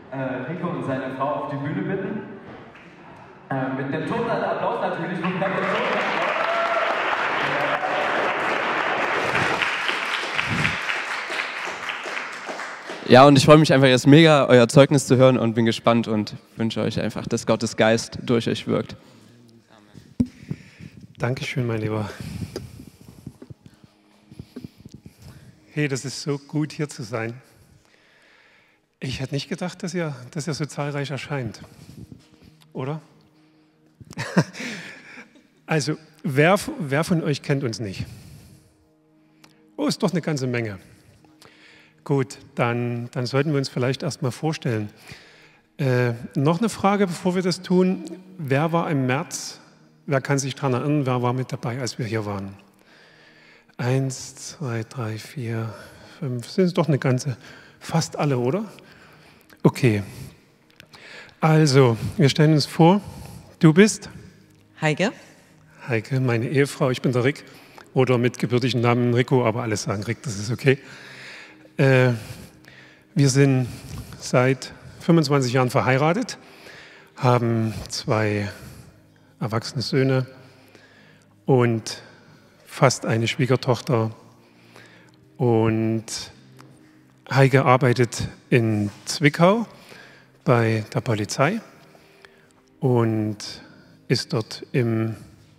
Rico und seine Frau auf die Bühne bitten. Mit dem Applaus natürlich. Ja, und ich freue mich einfach jetzt mega, euer Zeugnis zu hören und bin gespannt und wünsche euch einfach, dass Gottes Geist durch euch wirkt. Amen. Dankeschön, mein Lieber. Hey, das ist so gut, hier zu sein. Ich hätte nicht gedacht, dass ihr so zahlreich erscheint, oder? Also, wer von euch kennt uns nicht? Oh, ist doch eine ganze Menge. Gut, dann sollten wir uns vielleicht erstmal vorstellen. Noch eine Frage, bevor wir das tun. Wer war im März, wer kann sich daran erinnern, wer war mit dabei, als wir hier waren? 1, 2, 3, 4, 5, sind es doch eine ganze, fast alle, oder? Okay, also, wir stellen uns vor, du bist? Heike. Heike, meine Ehefrau, ich bin der Rick, oder mit gebürtigen Namen Rico, aber alle sagen Rick, das ist okay. Wir sind seit 25 Jahren verheiratet, haben 2 erwachsene Söhne und fast eine Schwiegertochter. Und Heike arbeitet in Zwickau bei der Polizei und ist dort im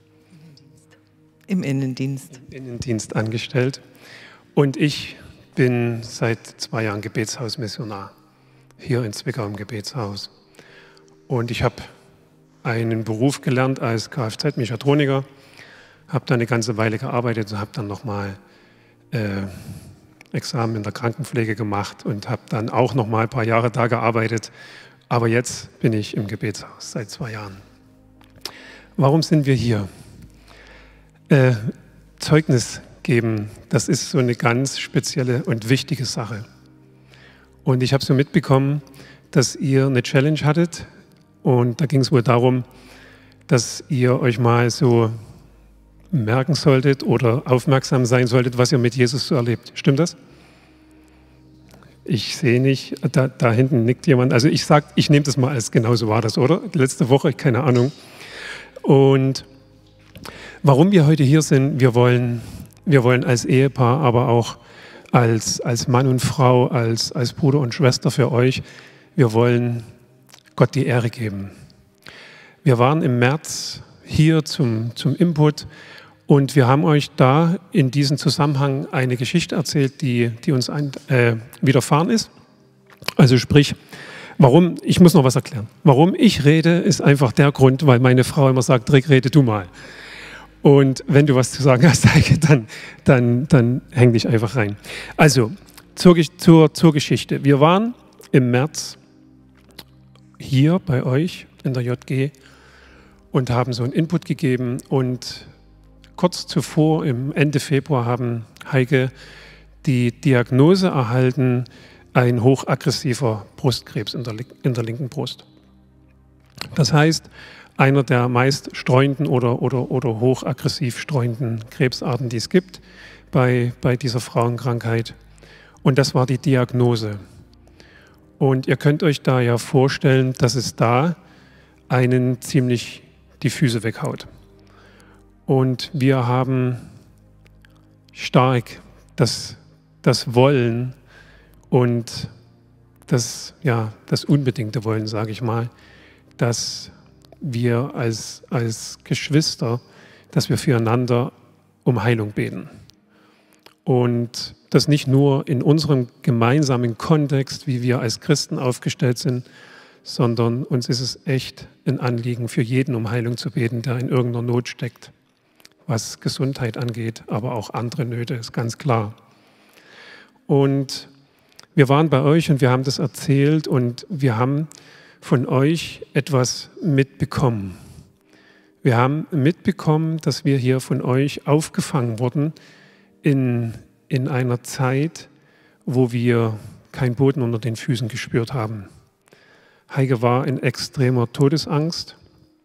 Innendienst angestellt. Und ich bin seit 2 Jahren Gebetshausmissionar hier in Zwickau im Gebetshaus. Und ich habe einen Beruf gelernt als Kfz-Mechatroniker, habe da eine ganze Weile gearbeitet und habe dann nochmal Examen in der Krankenpflege gemacht und habe dann auch nochmal ein paar Jahre da gearbeitet. Aber jetzt bin ich im Gebetshaus seit 2 Jahren. Warum sind wir hier? Zeugnis geben, das ist so eine ganz spezielle und wichtige Sache. Und ich habe so mitbekommen, dass ihr eine Challenge hattet und da ging es wohl darum, dass ihr euch mal so merken solltet oder aufmerksam sein solltet, was ihr mit Jesus so erlebt. Stimmt das? Ich sehe nicht, da hinten nickt jemand. Also ich nehme das mal als genau so war das, oder? Letzte Woche, keine Ahnung. Und warum wir heute hier sind, wir wollen als Ehepaar, aber auch als Mann und Frau, als Bruder und Schwester für euch, wir wollen Gott die Ehre geben. Wir waren im März hier zum Input und wir haben euch da in diesem Zusammenhang eine Geschichte erzählt, die uns widerfahren ist. Also sprich, ich muss noch was erklären. Warum ich rede, ist einfach der Grund, weil meine Frau immer sagt, Rick, rede du mal. Und wenn du was zu sagen hast, Heike, dann häng dich einfach rein. Also, zur Geschichte. Wir waren im März hier bei euch in der JG und haben so einen Input gegeben. Und kurz zuvor, im Ende Februar, haben Heike die Diagnose erhalten, ein hochaggressiver Brustkrebs in der linken Brust. Das heißt, einer der meist streuenden oder hochaggressiv streuenden Krebsarten, die es gibt bei dieser Frauenkrankheit. Und das war die Diagnose. Und ihr könnt euch da ja vorstellen, dass es da einen ziemlich die Füße weghaut. Und wir haben stark das Wollen und das unbedingte Wollen, sage ich mal, dass wir als Geschwister, dass wir füreinander um Heilung beten. Und das nicht nur in unserem gemeinsamen Kontext, wie wir als Christen aufgestellt sind, sondern uns ist es echt ein Anliegen, für jeden um Heilung zu beten, der in irgendeiner Not steckt, was Gesundheit angeht, aber auch andere Nöte, ist ganz klar. Und wir waren bei euch und wir haben das erzählt und wir haben von euch etwas mitbekommen. Wir haben mitbekommen, dass wir hier von euch aufgefangen wurden in einer Zeit, wo wir keinen Boden unter den Füßen gespürt haben. Heike war in extremer Todesangst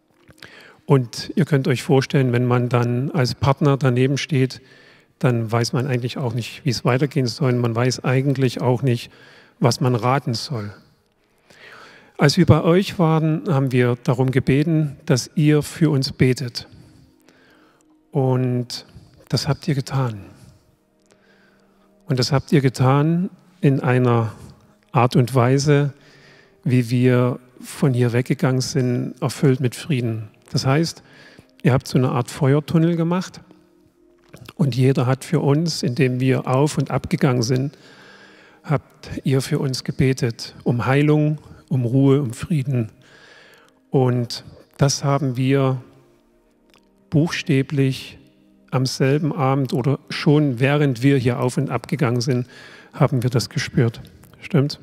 und ihr könnt euch vorstellen, wenn man dann als Partner daneben steht, dann weiß man eigentlich auch nicht, wie es weitergehen soll. Man weiß eigentlich auch nicht, was man raten soll. Als wir bei euch waren, haben wir darum gebeten, dass ihr für uns betet. Und das habt ihr getan. Und das habt ihr getan in einer Art und Weise, wie wir von hier weggegangen sind, erfüllt mit Frieden. Das heißt, ihr habt so eine Art Feuertunnel gemacht und jeder hat für uns, indem wir auf und ab gegangen sind, habt ihr für uns gebetet, um Heilung, um Ruhe, um Frieden. Und das haben wir buchstäblich am selben Abend oder schon während wir hier auf und ab gegangen sind, haben wir das gespürt. Stimmt?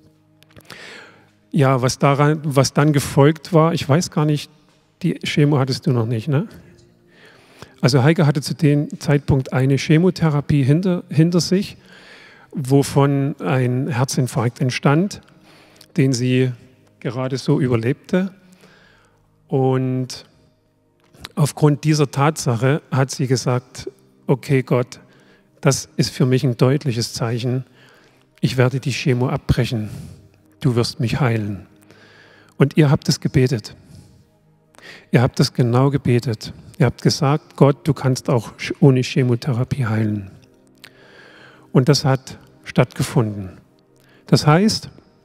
Ja, was dann gefolgt war, ich weiß gar nicht, die Chemo hattest du noch nicht, ne? Also Heike hatte zu dem Zeitpunkt eine Chemotherapie hinter sich, wovon ein Herzinfarkt entstand, den sie gerade so überlebte. Und aufgrund dieser Tatsache hat sie gesagt, okay Gott, das ist für mich ein deutliches Zeichen, ich werde die Chemo abbrechen, du wirst mich heilen. Und ihr habt es gebetet. Ihr habt es genau gebetet. Ihr habt gesagt, Gott, du kannst auch ohne Chemotherapie heilen. Und das hat stattgefunden. Das heißt,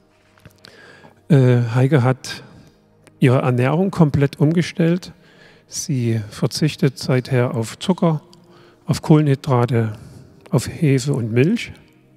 Heike hat ihre Ernährung komplett umgestellt. Sie verzichtet seither auf Zucker, auf Kohlenhydrate, auf Hefe und Milch.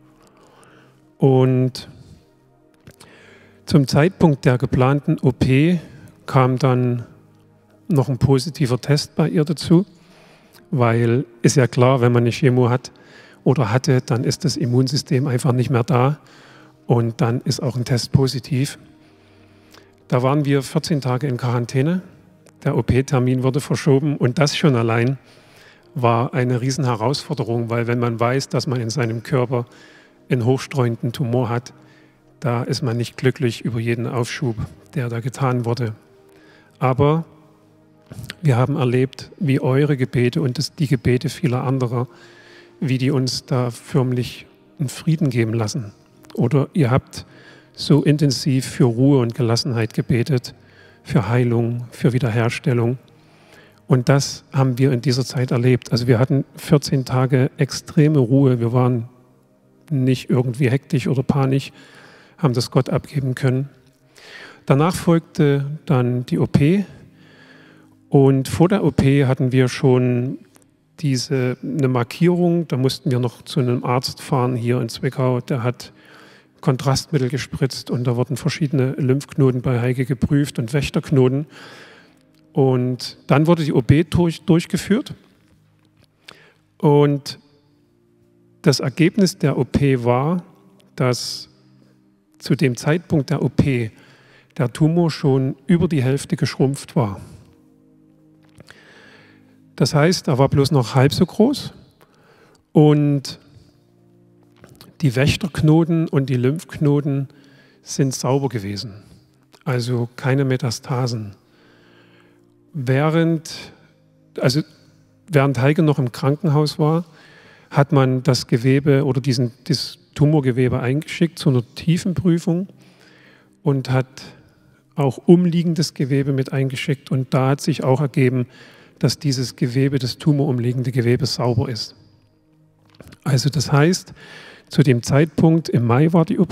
Und zum Zeitpunkt der geplanten OP kam dann noch ein positiver Test bei ihr dazu, weil ist ja klar, wenn man eine Chemo hat oder hatte, dann ist das Immunsystem einfach nicht mehr da und dann ist auch ein Test positiv. Da waren wir 14 Tage in Quarantäne, der OP-Termin wurde verschoben und das schon allein war eine Riesenherausforderung, weil wenn man weiß, dass man in seinem Körper einen hochstreuenden Tumor hat, da ist man nicht glücklich über jeden Aufschub, der da getan wurde. Aber wir haben erlebt, wie eure Gebete und die Gebete vieler anderer, wie die uns da förmlich einen Frieden geben lassen. Oder ihr habt so intensiv für Ruhe und Gelassenheit gebetet, für Heilung, für Wiederherstellung. Und das haben wir in dieser Zeit erlebt. Also wir hatten 14 Tage extreme Ruhe. Wir waren nicht irgendwie hektisch oder panisch, haben das Gott abgeben können. Danach folgte dann die OP. Und vor der OP hatten wir schon eine Markierung, da mussten wir noch zu einem Arzt fahren hier in Zwickau, der hat Kontrastmittel gespritzt und da wurden verschiedene Lymphknoten bei Heike geprüft und Wächterknoten. Und dann wurde die OP durchgeführt und das Ergebnis der OP war, dass zu dem Zeitpunkt der OP der Tumor schon über die Hälfte geschrumpft war. Das heißt, er war bloß noch halb so groß und die Wächterknoten und die Lymphknoten sind sauber gewesen, also keine Metastasen. Während Heike noch im Krankenhaus war, hat man das Gewebe oder das Tumorgewebe eingeschickt zu einer Tiefenprüfung und hat auch umliegendes Gewebe mit eingeschickt und da hat sich auch ergeben, dass dieses Gewebe, das tumorumliegende Gewebe, sauber ist. Also das heißt, zu dem Zeitpunkt, im Mai war die OP,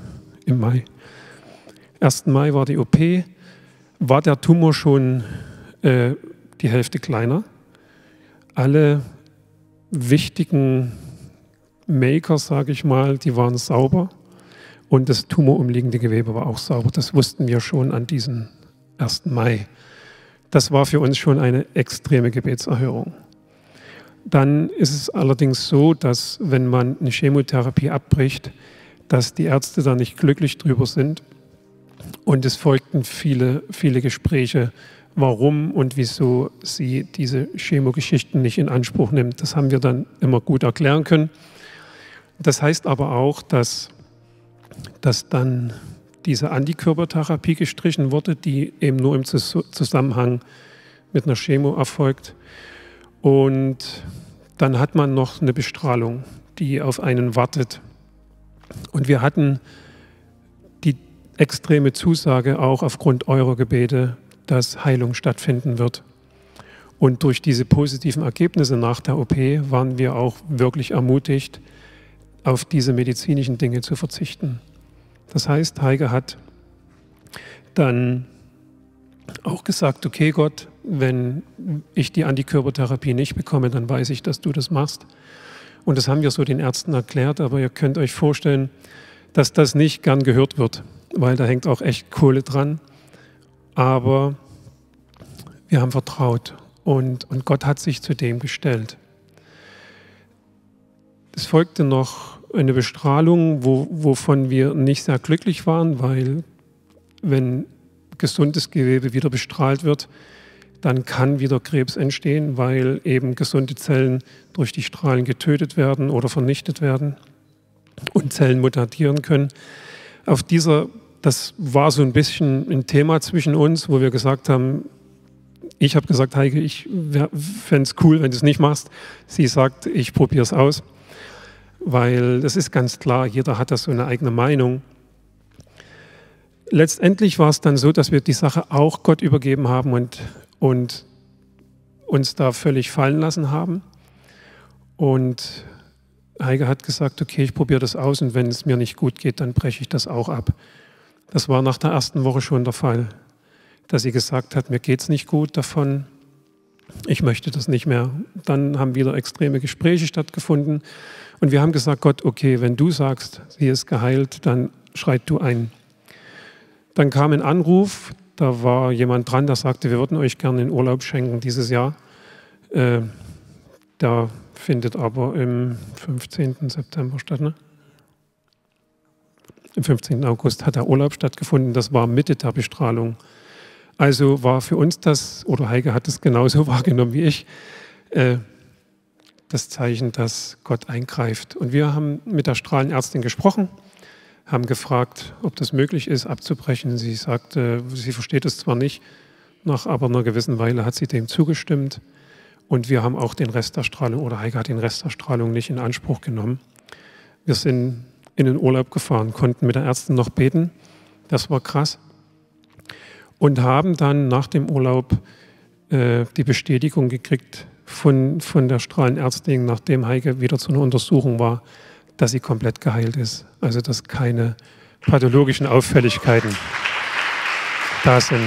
1. Mai war die OP, war der Tumor schon die Hälfte kleiner. Alle wichtigen Maker, sage ich mal, die waren sauber und das tumorumliegende Gewebe war auch sauber. Das wussten wir schon an diesem 1. Mai. Das war für uns schon eine extreme Gebetserhörung. Dann ist es allerdings so, dass wenn man eine Chemotherapie abbricht, dass die Ärzte da nicht glücklich drüber sind. Und es folgten viele, viele Gespräche, warum und wieso sie diese Chemogeschichten nicht in Anspruch nimmt. Das haben wir dann immer gut erklären können. Das heißt aber auch, dass dann diese Antikörpertherapie gestrichen wurde, die eben nur im Zusammenhang mit einer Chemo erfolgt. Und dann hat man noch eine Bestrahlung, die auf einen wartet. Und wir hatten extreme Zusage auch aufgrund eurer Gebete, dass Heilung stattfinden wird. Und durch diese positiven Ergebnisse nach der OP waren wir auch wirklich ermutigt, auf diese medizinischen Dinge zu verzichten. Das heißt, Heike hat dann auch gesagt, okay Gott, wenn ich die Antikörpertherapie nicht bekomme, dann weiß ich, dass du das machst. Und das haben wir so den Ärzten erklärt, aber ihr könnt euch vorstellen, dass das nicht gern gehört wird, weil da hängt auch echt Kohle dran. Aber wir haben vertraut und Gott hat sich zu dem gestellt. Es folgte noch eine Bestrahlung, wovon wir nicht sehr glücklich waren, weil wenn gesundes Gewebe wieder bestrahlt wird, dann kann wieder Krebs entstehen, weil eben gesunde Zellen durch die Strahlen getötet werden oder vernichtet werden und Zellen mutieren können. Das war so ein bisschen ein Thema zwischen uns, wo wir gesagt haben, ich habe gesagt, Heike, ich fände es cool, wenn du es nicht machst. Sie sagt, ich probiere es aus, weil das ist ganz klar, jeder hat da so eine eigene Meinung. Letztendlich war es dann so, dass wir die Sache auch Gott übergeben haben und uns da völlig fallen lassen haben. Und Heike hat gesagt, okay, ich probiere das aus und wenn es mir nicht gut geht, dann breche ich das auch ab. Das war nach der ersten Woche schon der Fall, dass sie gesagt hat, mir geht es nicht gut davon, ich möchte das nicht mehr. Dann haben wieder extreme Gespräche stattgefunden und wir haben gesagt, Gott, okay, wenn du sagst, sie ist geheilt, dann schreit du ein. Dann kam ein Anruf, da war jemand dran, der sagte, wir würden euch gerne einen Urlaub schenken dieses Jahr. Da findet aber im 15. September statt, ne? Im 15. August hat der Urlaub stattgefunden, das war Mitte der Bestrahlung. Also war für uns das, oder Heike hat es genauso wahrgenommen wie ich, das Zeichen, dass Gott eingreift. Und wir haben mit der Strahlenärztin gesprochen, haben gefragt, ob das möglich ist, abzubrechen. Sie sagte, sie versteht es zwar nicht, nach aber einer gewissen Weile hat sie dem zugestimmt. Und wir haben auch den Rest der Strahlung, oder Heike hat den Rest der Strahlung nicht in Anspruch genommen. Wir sind in den Urlaub gefahren, konnten mit der Ärztin noch beten, das war krass. Und haben dann nach dem Urlaub die Bestätigung gekriegt von der Strahlenärztin, nachdem Heike wieder zu einer Untersuchung war, dass sie komplett geheilt ist. Also dass keine pathologischen Auffälligkeiten da sind.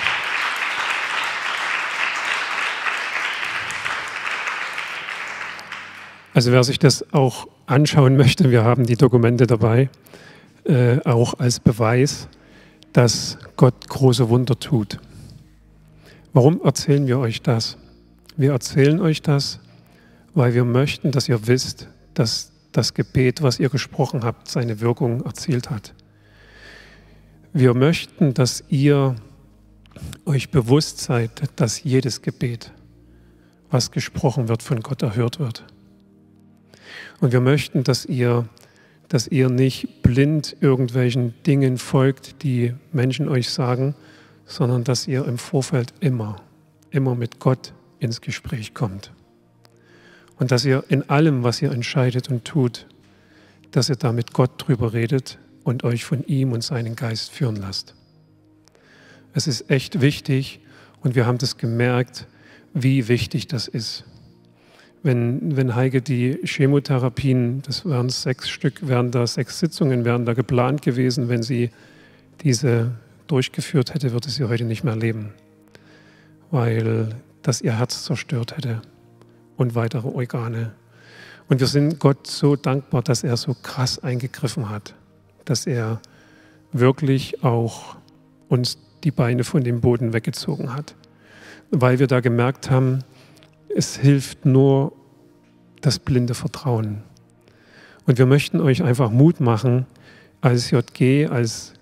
Also wer sich das auch anschauen möchte, wir haben die Dokumente dabei, auch als Beweis, dass Gott große Wunder tut. Warum erzählen wir euch das? Wir erzählen euch das, weil wir möchten, dass ihr wisst, dass das Gebet, was ihr gesprochen habt, seine Wirkung erzielt hat. Wir möchten, dass ihr euch bewusst seid, dass jedes Gebet, was gesprochen wird, von Gott erhört wird. Und wir möchten, dass ihr nicht blind irgendwelchen Dingen folgt, die Menschen euch sagen, sondern dass ihr im Vorfeld immer mit Gott ins Gespräch kommt. Und dass ihr in allem, was ihr entscheidet und tut, dass ihr da mit Gott drüber redet und euch von ihm und seinen Geist führen lasst. Es ist echt wichtig und wir haben das gemerkt, wie wichtig das ist. Wenn Heike die Chemotherapien, das wären 6 Stück, 6 Sitzungen wären da geplant gewesen, wenn sie diese durchgeführt hätte, würde sie heute nicht mehr leben, weil das ihr Herz zerstört hätte und weitere Organe. Und wir sind Gott so dankbar, dass er so krass eingegriffen hat, dass er wirklich auch uns die Beine von dem Boden weggezogen hat, weil wir da gemerkt haben, es hilft nur das blinde Vertrauen. Und wir möchten euch einfach Mut machen, als JG, als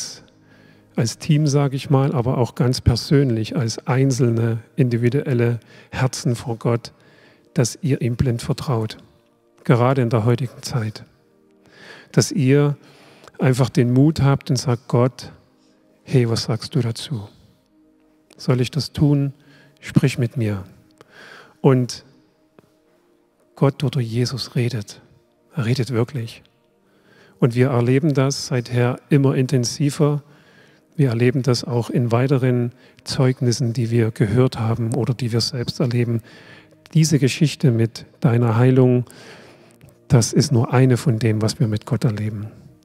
Team, sage ich mal, aber auch ganz persönlich, als einzelne, individuelle Herzen vor Gott, dass ihr ihm blind vertraut. Gerade in der heutigen Zeit. Dass ihr einfach den Mut habt und sagt, Gott, hey, was sagst du dazu? Soll ich das tun? Sprich mit mir. Und Gott oder Jesus redet. Er redet wirklich. Und wir erleben das seither immer intensiver. Wir erleben das auch in weiteren Zeugnissen, die wir gehört haben oder die wir selbst erleben. Diese Geschichte mit deiner Heilung, das ist nur eine von dem, was wir mit Gott erleben.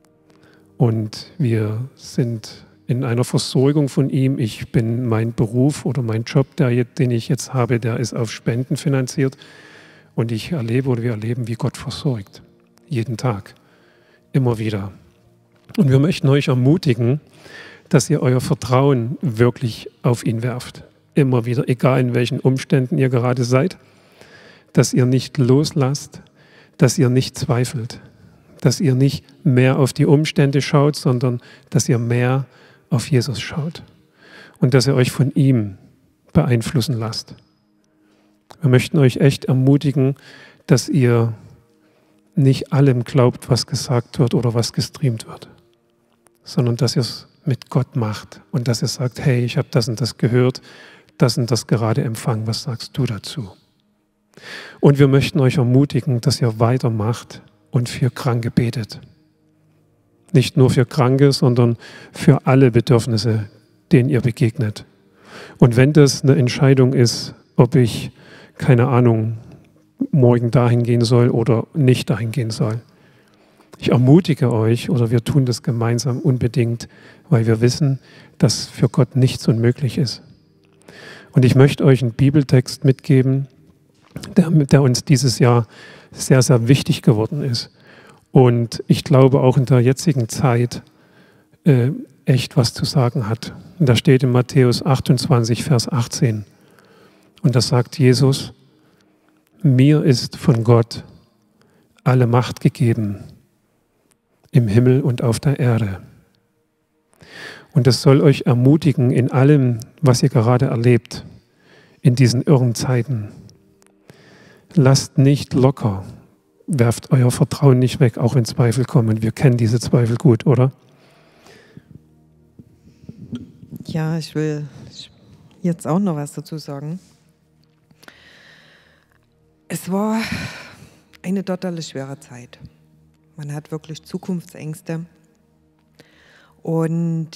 Und wir sind in einer Versorgung von ihm. Mein Beruf oder mein Job, den ich jetzt habe, der ist auf Spenden finanziert. Und wir erleben, wie Gott versorgt. Jeden Tag. Immer wieder. Und wir möchten euch ermutigen, dass ihr euer Vertrauen wirklich auf ihn werft. Immer wieder, egal in welchen Umständen ihr gerade seid. Dass ihr nicht loslasst, dass ihr nicht zweifelt. Dass ihr nicht mehr auf die Umstände schaut, sondern dass ihr mehr auf Jesus schaut. Und dass ihr euch von ihm beeinflussen lasst. Wir möchten euch echt ermutigen, dass ihr nicht allem glaubt, was gesagt wird oder was gestreamt wird, sondern dass ihr es mit Gott macht und dass ihr sagt, hey, ich habe das und das gehört, das und das gerade empfangen, was sagst du dazu? Und wir möchten euch ermutigen, dass ihr weitermacht und für Kranke betet. Nicht nur für Kranke, sondern für alle Bedürfnisse, denen ihr begegnet. Und wenn das eine Entscheidung ist, ob ich, keine Ahnung, morgen dahin gehen soll oder nicht dahin gehen soll. Ich ermutige euch, oder wir tun das gemeinsam unbedingt, weil wir wissen, dass für Gott nichts unmöglich ist. Und ich möchte euch einen Bibeltext mitgeben, der uns dieses Jahr sehr, sehr wichtig geworden ist. Und ich glaube auch in der jetzigen Zeit echt was zu sagen hat. Und da steht in Matthäus 28, Vers 18. Und da sagt Jesus, mir ist von Gott alle Macht gegeben, im Himmel und auf der Erde. Und das soll euch ermutigen in allem, was ihr gerade erlebt, in diesen irren Zeiten. Lasst nicht locker, werft euer Vertrauen nicht weg, auch wenn Zweifel kommen. Wir kennen diese Zweifel gut, oder? Ja, ich will jetzt auch noch was dazu sagen. Es war eine total schwere Zeit. Man hat wirklich Zukunftsängste. Und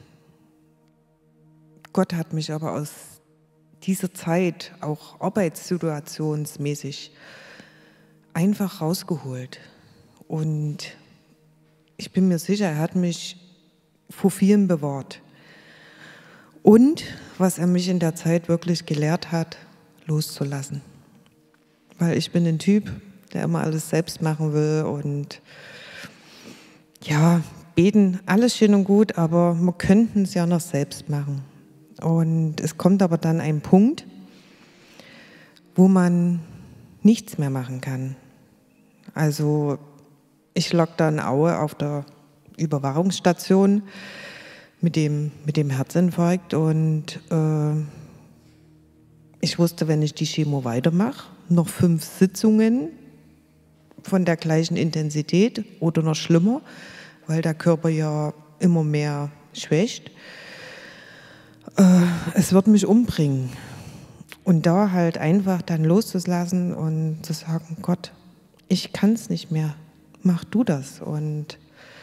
Gott hat mich aber aus dieser Zeit, auch arbeitssituationsmäßig, einfach rausgeholt. Und ich bin mir sicher, er hat mich vor vielem bewahrt. Und was er mich in der Zeit wirklich gelehrt hat, loszulassen. Weil ich bin ein Typ, der immer alles selbst machen will und ja, beten, alles schön und gut, aber wir könnten es ja noch selbst machen. Und es kommt aber dann ein Punkt, wo man nichts mehr machen kann. Also ich lag da in Aue auf der Überwachungsstation mit dem Herzinfarkt und ich wusste, wenn ich die Chemo weitermache, noch 5 Sitzungen von der gleichen Intensität oder noch schlimmer, weil der Körper ja immer mehr schwächt. Es wird mich umbringen. Und da halt einfach dann loszulassen und zu sagen, Gott, ich kann es nicht mehr, mach du das. Und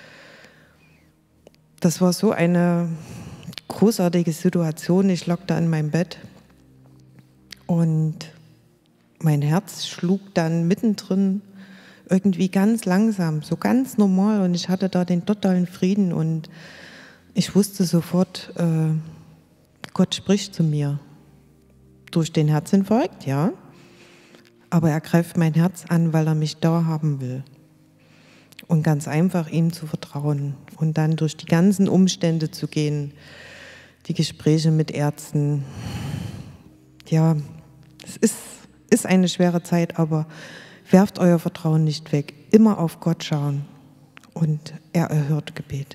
das war so eine großartige Situation. Ich lag da in meinem Bett und mein Herz schlug dann mittendrin irgendwie ganz langsam, so ganz normal. Und ich hatte da den totalen Frieden und ich wusste sofort, Gott spricht zu mir. Durch den Herzinfarkt, ja. Aber er greift mein Herz an, weil er mich da haben will. Und ganz einfach ihm zu vertrauen und dann durch die ganzen Umstände zu gehen, die Gespräche mit Ärzten. Ja, es ist eine schwere Zeit, aber werft euer Vertrauen nicht weg. Immer auf Gott schauen und er erhört Gebet.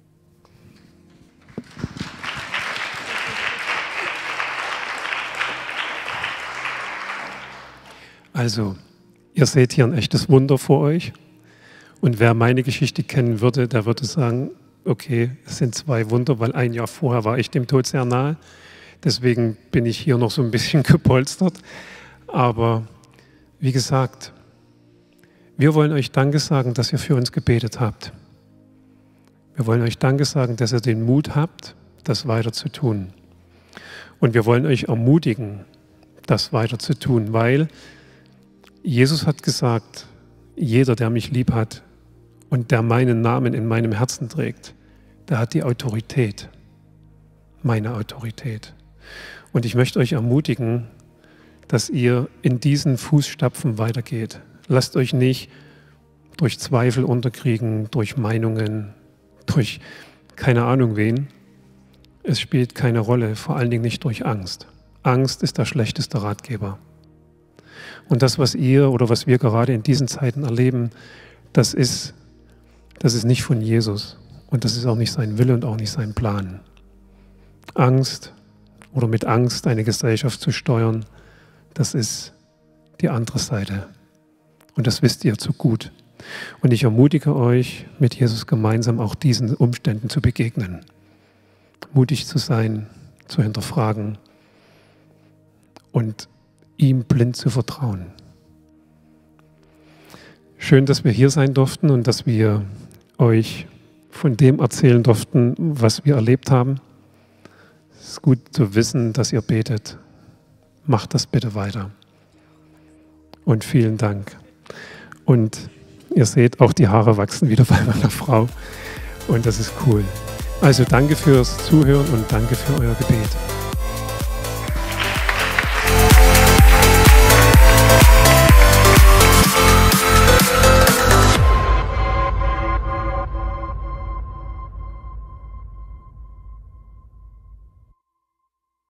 Also, ihr seht hier ein echtes Wunder vor euch. Und wer meine Geschichte kennen würde, der würde sagen, okay, es sind 2 Wunder, weil ein Jahr vorher war ich dem Tod sehr nahe. Deswegen bin ich hier noch so ein bisschen gepolstert. Aber wie gesagt, wir wollen euch Danke sagen, dass ihr für uns gebetet habt. Wir wollen euch Danke sagen, dass ihr den Mut habt, das weiter zu tun. Und wir wollen euch ermutigen, das weiter zu tun, weil Jesus hat gesagt, jeder, der mich lieb hat und der meinen Namen in meinem Herzen trägt, der hat die Autorität, meine Autorität. Und ich möchte euch ermutigen, dass ihr in diesen Fußstapfen weitergeht. Lasst euch nicht durch Zweifel unterkriegen, durch Meinungen, durch keine Ahnung wen. Es spielt keine Rolle, vor allen Dingen nicht durch Angst. Angst ist der schlechteste Ratgeber. Und das, was ihr oder was wir gerade in diesen Zeiten erleben, das ist nicht von Jesus. Und das ist auch nicht sein Wille und auch nicht sein Plan. Angst oder mit Angst eine Gesellschaft zu steuern, das ist die andere Seite. Und das wisst ihr zu gut. Und ich ermutige euch, mit Jesus gemeinsam auch diesen Umständen zu begegnen. Mutig zu sein, zu hinterfragen und ihm blind zu vertrauen. Schön, dass wir hier sein durften und dass wir euch von dem erzählen durften, was wir erlebt haben. Es ist gut zu wissen, dass ihr betet. Macht das bitte weiter. Und vielen Dank. Und ihr seht, auch die Haare wachsen wieder bei meiner Frau. Und das ist cool. Also danke fürs Zuhören und danke für euer Gebet.